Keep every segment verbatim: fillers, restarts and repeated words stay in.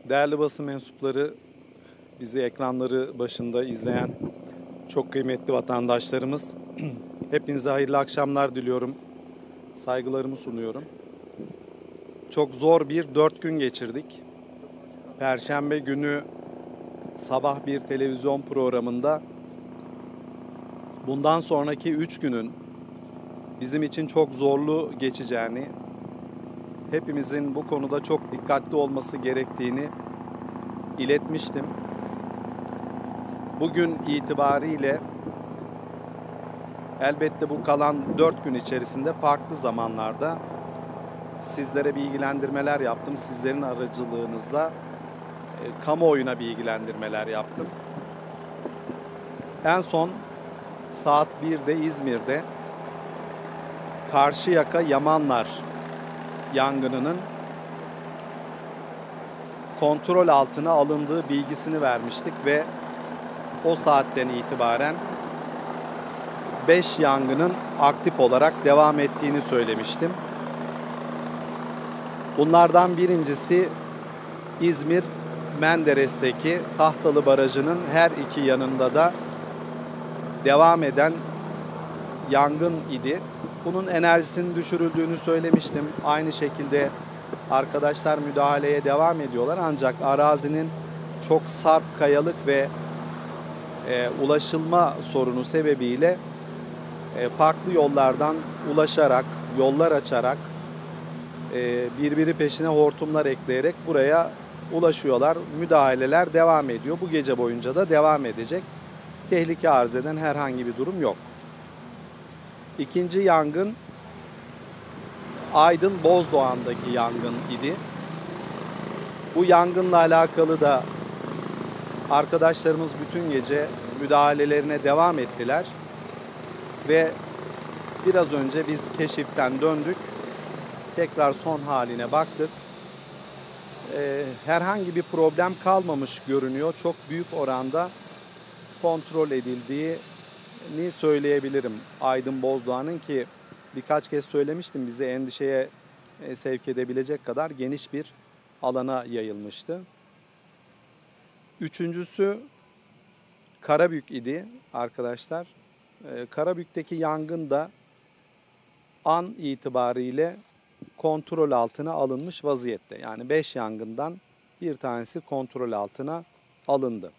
Değerli basın mensupları, bizi ekranları başında izleyen çok kıymetli vatandaşlarımız, hepinize hayırlı akşamlar diliyorum. Saygılarımı sunuyorum. Çok zor bir dört gün geçirdik. Perşembe günü sabah bir televizyon programında bundan sonraki üç günün bizim için çok zorlu geçeceğini, hepimizin bu konuda çok dikkatli olması gerektiğini iletmiştim. Bugün itibariyle elbette bu kalan dört gün içerisinde farklı zamanlarda sizlere bilgilendirmeler yaptım. Sizlerin aracılığınızla e, kamuoyuna bilgilendirmeler yaptım. En son saat birde İzmir'de Karşıyaka Yamanlar yangınının kontrol altına alındığı bilgisini vermiştik ve o saatten itibaren beş yangının aktif olarak devam ettiğini söylemiştim. Bunlardan birincisi İzmir Menderes'teki Tahtalı Barajı'nın her iki yanında da devam eden yangın idi. Bunun enerjisinin düşürüldüğünü söylemiştim. Aynı şekilde arkadaşlar müdahaleye devam ediyorlar. Ancak arazinin çok sarp, kayalık ve e, ulaşılma sorunu sebebiyle e, farklı yollardan ulaşarak, yollar açarak, e, birbiri peşine hortumlar ekleyerek buraya ulaşıyorlar. Müdahaleler devam ediyor. Bu gece boyunca da devam edecek. Tehlike arz eden herhangi bir durum yok. İkinci yangın Aydın Bozdoğan'daki yangın idi. Bu yangınla alakalı da arkadaşlarımız bütün gece müdahalelerine devam ettiler ve biraz önce biz keşiften döndük. Tekrar son haline baktık. Ee, herhangi bir problem kalmamış görünüyor. Çok büyük oranda kontrol edildiğini söyleyebilirim. Aydın Bozdoğan'ın, ki birkaç kez söylemiştim, bizi endişeye sevk edebilecek kadar geniş bir alana yayılmıştı. Üçüncüsü Karabük idi arkadaşlar. Ee, Karabük'teki yangın da an itibariyle kontrol altına alınmış vaziyette. Yani beş yangından bir tanesi kontrol altına alındı.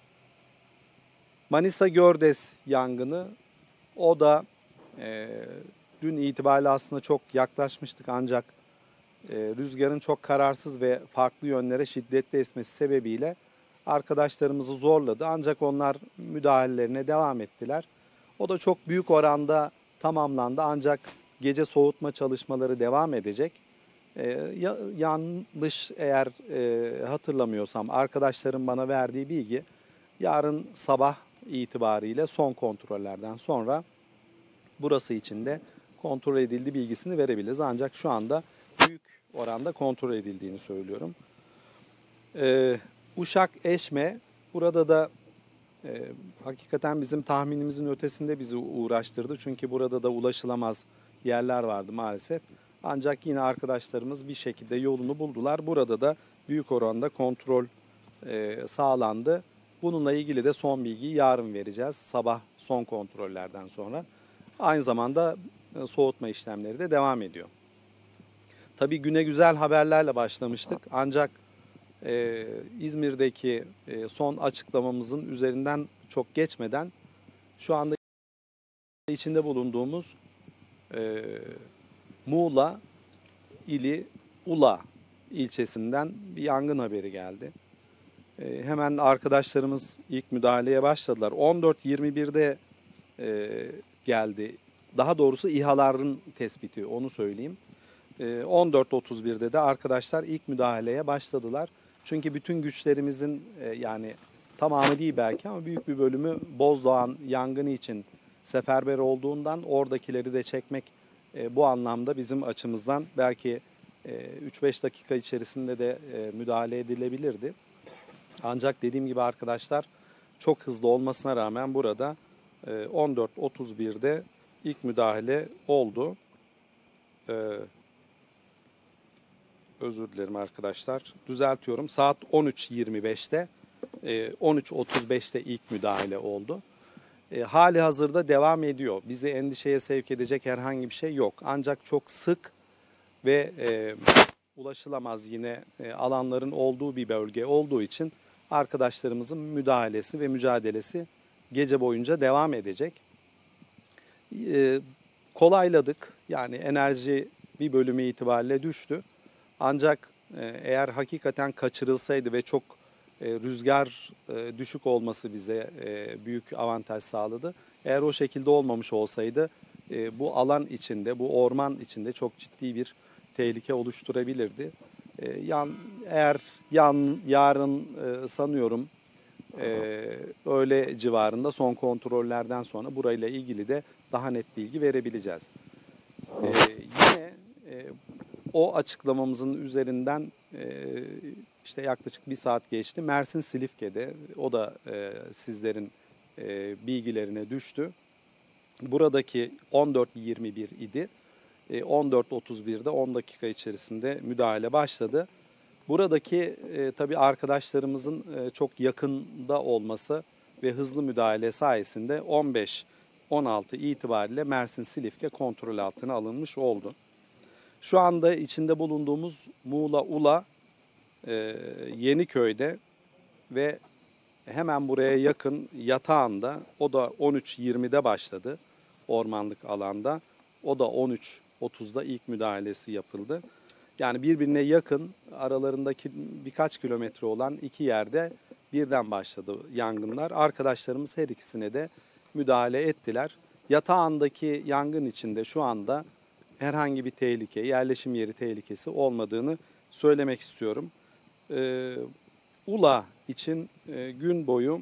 Manisa Gördes yangını, o da e, dün itibariyle aslında çok yaklaşmıştık, ancak e, rüzgarın çok kararsız ve farklı yönlere şiddetli esmesi sebebiyle arkadaşlarımızı zorladı. Ancak onlar müdahalelerine devam ettiler. O da çok büyük oranda tamamlandı, ancak gece soğutma çalışmaları devam edecek. Ee, ya, yanlış eğer e, hatırlamıyorsam arkadaşlarım bana verdiği bilgi, yarın sabah itibariyle son kontrollerden sonra burası için de kontrol edildi bilgisini verebiliriz. Ancak şu anda büyük oranda kontrol edildiğini söylüyorum. Ee, Uşak Eşme, burada da e, hakikaten bizim tahminimizin ötesinde bizi uğraştırdı. Çünkü burada da ulaşılamaz yerler vardı maalesef. Ancak yine arkadaşlarımız bir şekilde yolunu buldular. Burada da büyük oranda kontrol e, sağlandı. Bununla ilgili de son bilgiyi yarın vereceğiz. Sabah son kontrollerden sonra. Aynı zamanda e, soğutma işlemleri de devam ediyor. Tabii güne güzel haberlerle başlamıştık. Ancak e, İzmir'deki e, son açıklamamızın üzerinden çok geçmeden şu anda içinde bulunduğumuz e, Muğla ili Ula ilçesinden bir yangın haberi geldi. E, hemen arkadaşlarımız ilk müdahaleye başladılar. on dört yirmi birde e, geldi. Daha doğrusu İHA'ların tespiti, onu söyleyeyim. E, on dört otuz birde de arkadaşlar ilk müdahaleye başladılar. Çünkü bütün güçlerimizin e, yani tamamı değil belki ama büyük bir bölümü Bozdoğan yangını için seferber olduğundan oradakileri de çekmek e, bu anlamda bizim açımızdan belki e, üç beş dakika içerisinde de e, müdahale edilebilirdi. Ancak dediğim gibi arkadaşlar, çok hızlı olmasına rağmen burada e, on dört otuz birde ilk müdahale oldu. E, özür dilerim arkadaşlar. Düzeltiyorum. Saat on üç yirmi beşte, e, on üç otuz beşte ilk müdahale oldu. E, hali hazırda devam ediyor. Bizi endişeye sevk edecek herhangi bir şey yok. Ancak çok sık ve e, ulaşılamaz yine e, alanların olduğu bir bölge olduğu için arkadaşlarımızın müdahalesi ve mücadelesi gece boyunca devam edecek. E, kolayladık. Yani enerji bir bölümü itibariyle düştü. Ancak e, eğer hakikaten kaçırılsaydı ve çok e, rüzgar e, düşük olması bize e, büyük avantaj sağladı. Eğer o şekilde olmamış olsaydı e, bu alan içinde, bu orman içinde çok ciddi bir tehlike oluşturabilirdi. E, yan, eğer yan, yarın e, sanıyorum e, öğle civarında son kontrollerden sonra burayla ilgili de daha net bilgi verebileceğiz. E, yine e, o açıklamamızın üzerinden e, işte yaklaşık bir saat geçti. Mersin Silifke'de, o da e, sizlerin e, bilgilerine düştü. Buradaki on dört yirmi bir idi. E, on dört otuz birde on dakika içerisinde müdahale başladı. Buradaki e, tabii arkadaşlarımızın e, çok yakında olması ve hızlı müdahale sayesinde on beş on altı itibariyle Mersin Silifke kontrol altına alınmış oldu. Şu anda içinde bulunduğumuz Muğla Ula e, Yeniköy'de ve hemen buraya yakın Yatağan'da, o da on üç yirmide başladı ormanlık alanda. O da on üç otuzda ilk müdahalesi yapıldı. Yani birbirine yakın, aralarındaki birkaç kilometre olan iki yerde birden başladı yangınlar. Arkadaşlarımız her ikisine de müdahale ettiler. Yatağan'daki yangın içinde şu anda herhangi bir tehlike, yerleşim yeri tehlikesi olmadığını söylemek istiyorum. Ee, Ula için e, gün boyu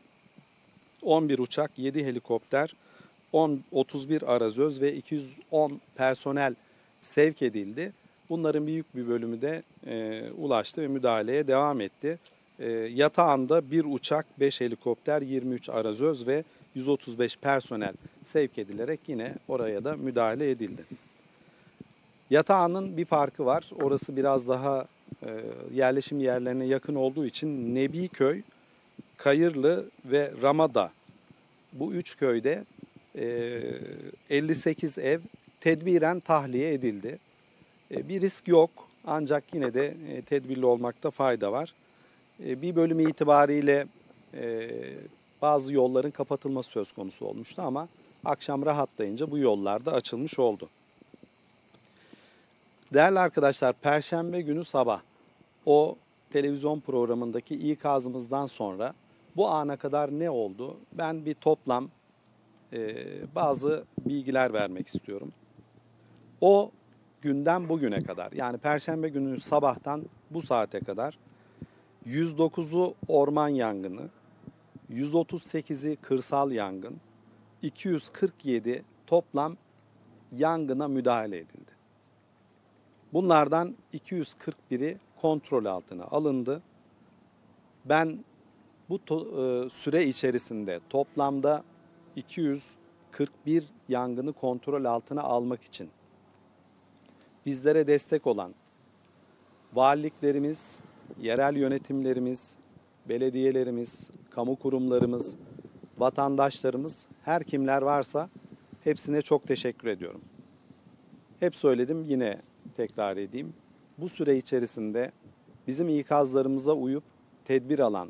on bir uçak, yedi helikopter, on, otuz bir arazöz ve iki yüz on personel sevk edildi. Bunların büyük bir bölümü de e, ulaştı ve müdahaleye devam etti. E, Yatağan'da bir uçak, beş helikopter, yirmi üç arazöz ve yüz otuz beş personel sevk edilerek yine oraya da müdahale edildi. Yatağan'ın bir farkı var. Orası biraz daha e, yerleşim yerlerine yakın olduğu için Nebiköy, Kayırlı ve Ramada, bu üç köyde e, elli sekiz ev tedbiren tahliye edildi. E, bir risk yok, ancak yine de e, tedbirli olmakta fayda var. E, bir bölümü itibariyle e, bazı yolların kapatılması söz konusu olmuştu ama akşam rahatlayınca bu yollar da açılmış oldu. Değerli arkadaşlar, Perşembe günü sabah o televizyon programındaki ikazımızdan sonra bu ana kadar ne oldu? Ben bir toplam e, bazı bilgiler vermek istiyorum. O günden bugüne kadar, yani Perşembe günü sabahtan bu saate kadar yüz dokuzu orman yangını, yüz otuz sekizi kırsal yangın, iki yüz kırk yedi toplam yangına müdahale edildi. Bunlardan iki yüz kırk biri kontrol altına alındı. Ben bu to- e, süre içerisinde toplamda iki yüz kırk bir yangını kontrol altına almak için bizlere destek olan valiliklerimiz, yerel yönetimlerimiz, belediyelerimiz, kamu kurumlarımız, vatandaşlarımız, her kimler varsa hepsine çok teşekkür ediyorum. Hep söyledim, yine tekrar edeyim. Bu süre içerisinde bizim ikazlarımıza uyup tedbir alan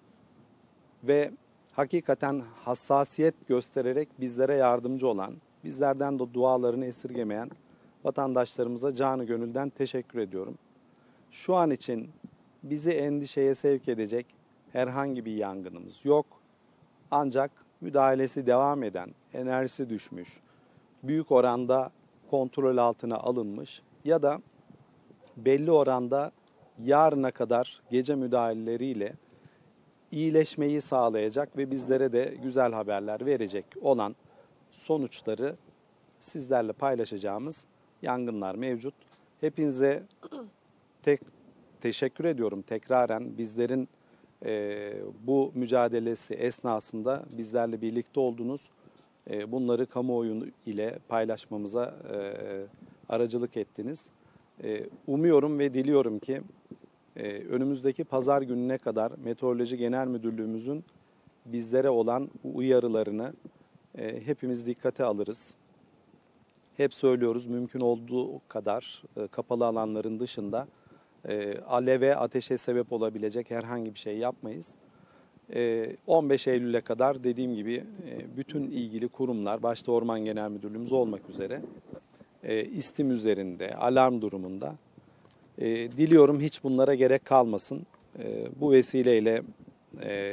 ve hakikaten hassasiyet göstererek bizlere yardımcı olan, bizlerden de dualarını esirgemeyen vatandaşlarımıza canı gönülden teşekkür ediyorum. Şu an için bizi endişeye sevk edecek herhangi bir yangınımız yok. Ancak müdahalesi devam eden, enerjisi düşmüş, büyük oranda kontrol altına alınmış ya da belli oranda yarına kadar gece müdahaleleriyle iyileşmeyi sağlayacak ve bizlere de güzel haberler verecek olan sonuçları sizlerle paylaşacağımız yangınlar mevcut. Hepinize tek teşekkür ediyorum tekraren, bizlerin e, bu mücadelesi esnasında bizlerle birlikte oldunuz. E, bunları kamuoyu ile paylaşmamıza e, aracılık ettiniz. E, umuyorum ve diliyorum ki e, önümüzdeki pazar gününe kadar Meteoroloji Genel Müdürlüğümüzün bizlere olan uyarılarını e, hepimiz dikkate alırız. Hep söylüyoruz, mümkün olduğu kadar e, kapalı alanların dışında e, aleve, ateşe sebep olabilecek herhangi bir şey yapmayız. E, on beş Eylül'e kadar dediğim gibi e, bütün ilgili kurumlar, başta Orman Genel Müdürlüğümüz olmak üzere e, istim üzerinde, alarm durumunda. E, diliyorum hiç bunlara gerek kalmasın. E, bu vesileyle e,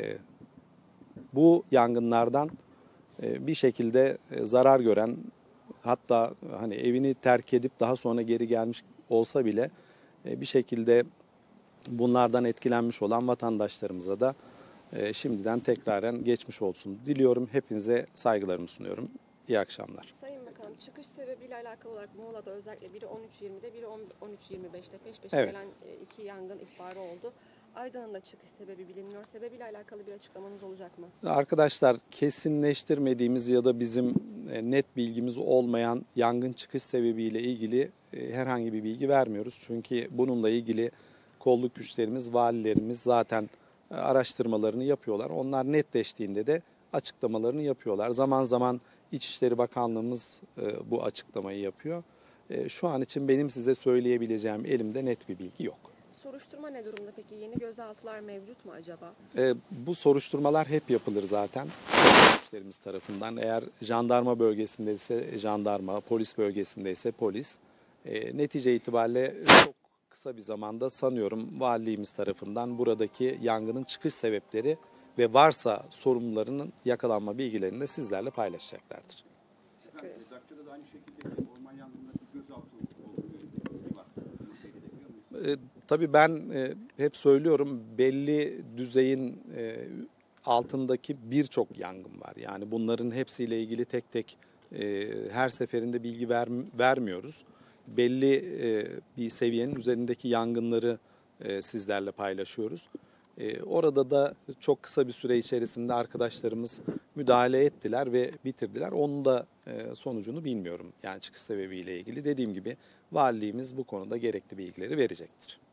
bu yangınlardan e, bir şekilde e, zarar gören, hatta hani evini terk edip daha sonra geri gelmiş olsa bile e, bir şekilde bunlardan etkilenmiş olan vatandaşlarımıza da e, şimdiden tekraren geçmiş olsun diliyorum. Hepinize saygılarımı sunuyorum. İyi akşamlar. Sayın Bakanım, çıkış sebebiyle alakalı olarak Muğla'da özellikle biri on üç yirmide, biri on üç yirmi beşte peş peşe Evet. gelen e, iki yangın ihbarı oldu. Aydın'ın da çıkış sebebi bilinmiyor. Sebebiyle alakalı bir açıklamanız olacak mı? Arkadaşlar, kesinleştirmediğimiz ya da bizim e, net bilgimiz olmayan yangın çıkış sebebiyle ilgili e, herhangi bir bilgi vermiyoruz. Çünkü bununla ilgili kolluk güçlerimiz, valilerimiz zaten e, araştırmalarını yapıyorlar. Onlar netleştiğinde de açıklamalarını yapıyorlar. Zaman zaman İçişleri Bakanlığımız e, bu açıklamayı yapıyor. E, Şu an için benim size söyleyebileceğim elimde net bir bilgi yok. Soruşturma ne durumda peki? Yeni gözaltılar mevcut mu acaba? E, bu soruşturmalar hep yapılır zaten güçlerimiz tarafından. Eğer jandarma bölgesindeyse jandarma, polis bölgesindeyse polis. E, netice itibariyle çok kısa bir zamanda sanıyorum valiliğimiz tarafından buradaki yangının çıkış sebepleri ve varsa sorumlularının yakalanma bilgilerini de sizlerle paylaşacaklardır. Teşekkür ederim. Datça'da da aynı şekilde orman yangınında bir gözaltı olduğu bir var. Bunu şey edebiliyor muyuz? E, tabii ben e, hep söylüyorum, belli düzeyin e, altındaki birçok yangın var. Yani bunların hepsiyle ilgili tek tek e, her seferinde bilgi ver, vermiyoruz. Belli e, bir seviyenin üzerindeki yangınları e, sizlerle paylaşıyoruz. E, orada da çok kısa bir süre içerisinde arkadaşlarımız müdahale ettiler ve bitirdiler. Onun da e, sonucunu bilmiyorum. Yani çıkış sebebiyle ilgili dediğim gibi valiliğimiz bu konuda gerekli bilgileri verecektir.